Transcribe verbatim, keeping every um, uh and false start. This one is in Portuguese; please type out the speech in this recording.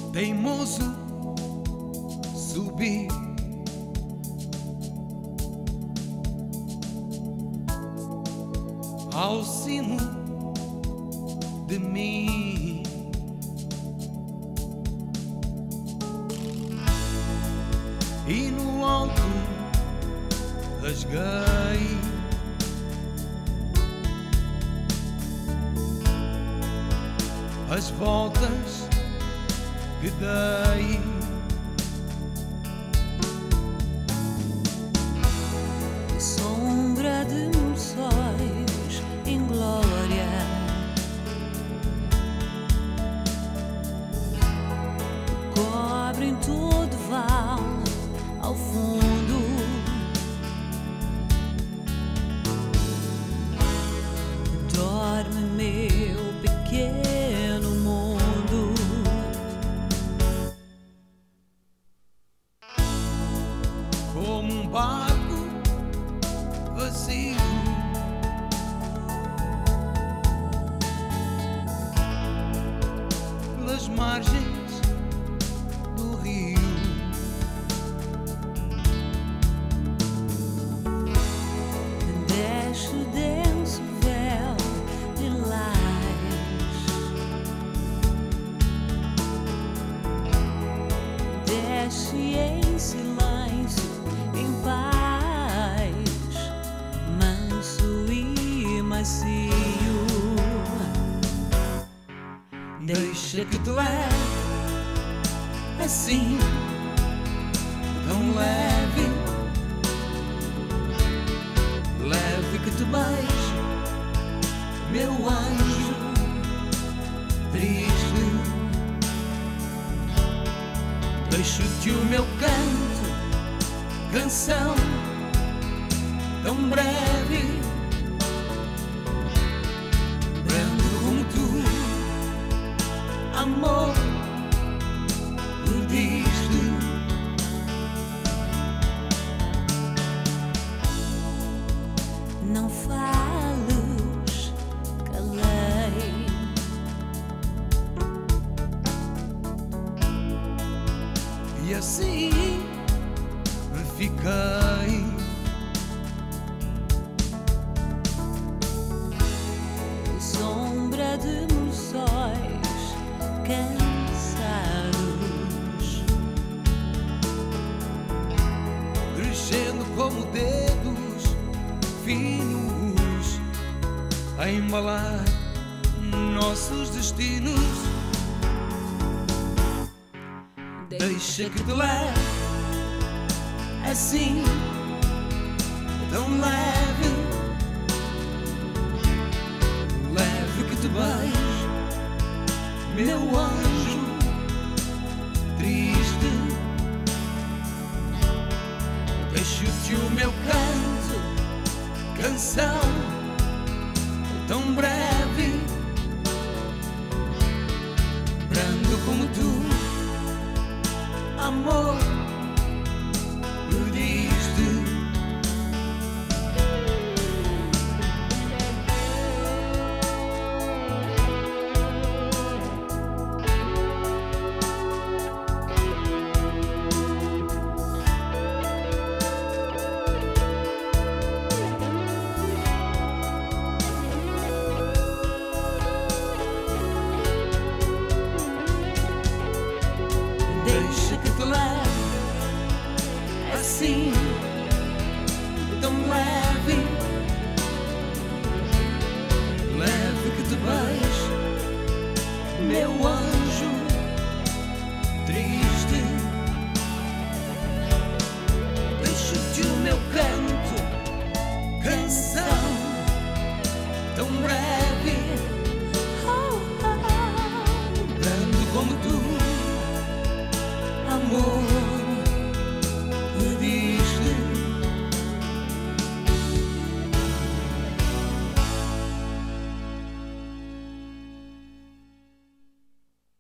teimoso subir ao cimo de mim. E no alto rasguei as voltas que dei. Sombra de moções em glória, cobrem todo vale ao fundo. Dorme meu pequeno mundo, como um barco vazio, pelas margens do rio. desce o denso véu lilás, desce em silêncio, em paz, manso e macio. Deixa que te leve assim, tão leve, leve que te beije, meu anjo triste. Deixo-te o meu canto, canção tão breve, brando como tu, amor, pediste. Não fales, calei, E assim fiquei. sombra de moções cansados, Crescendo como dedos finos a embalar nossos destinos. Deixa que te leve assim, tão leve, leve que te beije, meu anjo triste. Deixo-te o meu canto, canção tão breve, brando como tu, amor, pediste. Deixa que te leve assim, tão leve, leve que te beije, meu anjo triste. Deixa-te o meu canto,